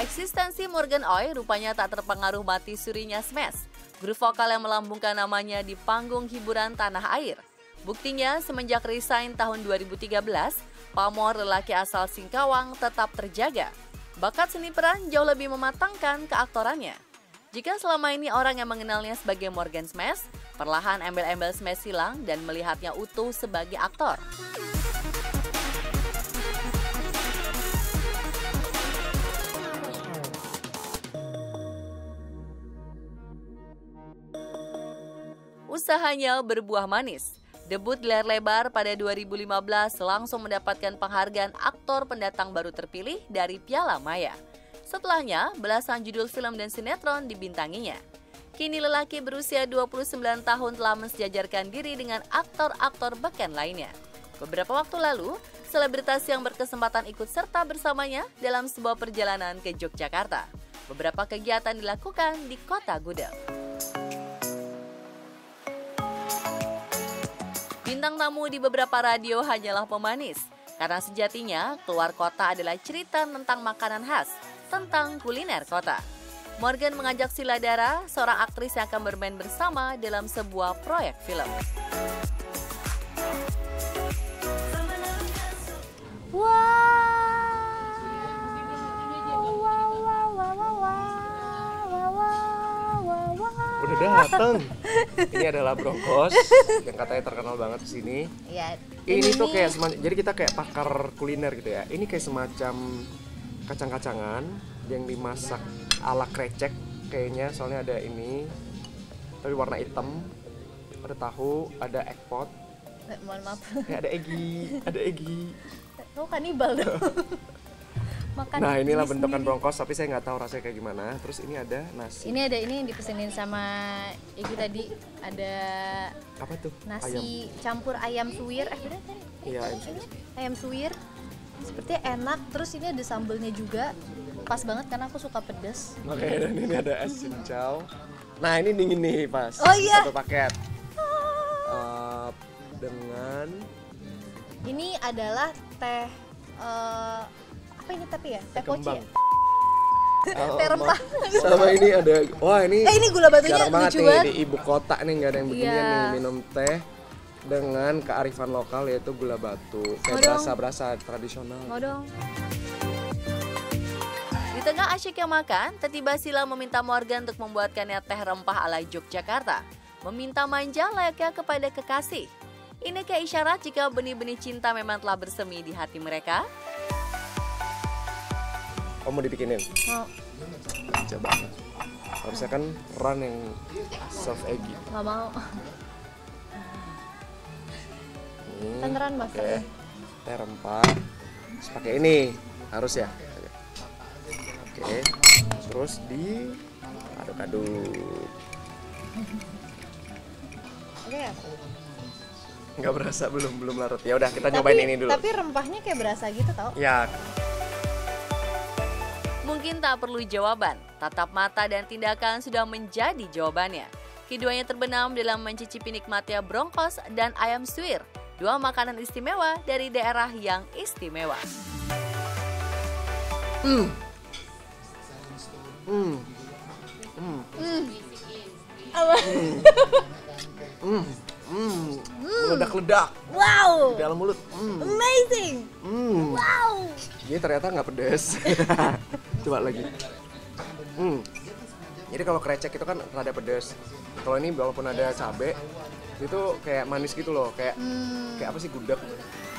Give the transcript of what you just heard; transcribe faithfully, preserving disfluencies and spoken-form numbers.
Eksistensi Morgan Oi rupanya tak terpengaruh mati surinya Smash, grup vokal yang melambungkan namanya di panggung hiburan tanah air. Buktinya, semenjak resign tahun dua ribu tiga belas, pamor lelaki asal Singkawang tetap terjaga. Bakat seni peran jauh lebih mematangkan keaktorannya. Jika selama ini orang yang mengenalnya sebagai Morgan Smash, perlahan embel-embel Smash hilang dan melihatnya utuh sebagai aktor. Usahanya berbuah manis. Debut di layar lebar pada dua ribu lima belas langsung mendapatkan penghargaan aktor pendatang baru terpilih dari Piala Maya. Setelahnya, belasan judul film dan sinetron dibintanginya. Kini lelaki berusia dua puluh sembilan tahun telah mensejajarkan diri dengan aktor-aktor beken lainnya. Beberapa waktu lalu, selebritas yang berkesempatan ikut serta bersamanya dalam sebuah perjalanan ke Yogyakarta. Beberapa kegiatan dilakukan di Kota Gudeg. Bintang tamu di beberapa radio hanyalah pemanis, karena sejatinya keluar kota adalah cerita tentang makanan khas, tentang kuliner kota. Morgan mengajak Sheila Dara, seorang aktris yang akan bermain bersama dalam sebuah proyek film. Udah dateng. Ini adalah Broncos yang katanya terkenal banget di sini. Ya, ini, ini tuh kayak semacam, jadi kita kayak pakar kuliner gitu ya. Ini kayak semacam kacang-kacangan yang dimasak ala krecek kayaknya, soalnya ada ini tapi warna hitam, ada tahu, ada egg pot. Eh, mohon maaf. Ya, ada egi, ada egi. Oh, kanibal dong. Makan Nah, inilah bentukan sendiri. Broncos, tapi saya nggak tahu rasanya kayak gimana. Terus ini ada nasi. Ini ada ini yang dipesenin sama Ibu tadi, ada Apa tuh? nasi Ayam. campur ayam suwir. Eh, bener kan? Iya, ayam suwir. Ayam suwir. Sepertinya enak. Terus ini ada sambelnya juga. Pas banget karena aku suka pedas. Oke, dan ini ada es cincau. Nah, ini dingin nih pas. Oh iya. Satu paket. Uh, dengan Ini adalah teh eh, apa ini tapi ya? Teh poci kembang. ya? Oh, Teh rempah. Sama ini ada, wah ini. Eh, ini gula batunya jarang banget lucu nih banget. di ibu kota nih, nggak ada yang beginian Iya. nih, minum teh dengan kearifan lokal yaitu gula batu. Kayak Mau dong. berasa-berasa tradisional. Mau dong. Di tengah asyiknya makan, tiba-tiba Sheila meminta Morgan untuk membuatkannya teh rempah ala Yogyakarta. Meminta manja layaknya kepada kekasih. Ini kayak isyarat jika benih-benih cinta memang telah bersemi di hati mereka. Oh, mau dibikinin? Mau. Coba. Harusnya kan run yang soft eggy. Nggak mau. Hmm, Beneran Mas. Oke. Teh rempah. Terus pakai ini harus ya. Oke. Terus di aduk-aduk. Oke ya. Nggak berasa, belum belum larut. Ya udah, kita nyobain ini dulu. Tapi rempahnya kayak berasa gitu tau. Ya. Mungkin tak perlu jawaban, tatap mata dan tindakan sudah menjadi jawabannya. Keduanya terbenam dalam mencicipi nikmatnya Broncos dan ayam suwir, dua makanan istimewa dari daerah yang istimewa. Hmm. Hmm. Hmm. Apa? Hmm. Hmm. Meledak-ledak Wow. di dalam mulut. Hmm. Amazing. Hmm. Wow. Ini ternyata nggak pedes. Coba lagi. Hmm. Jadi kalau krecek itu kan rada pedes. Kalau ini walaupun ada cabe, itu kayak manis gitu loh, kayak Hmm. kayak apa sih, gudeg.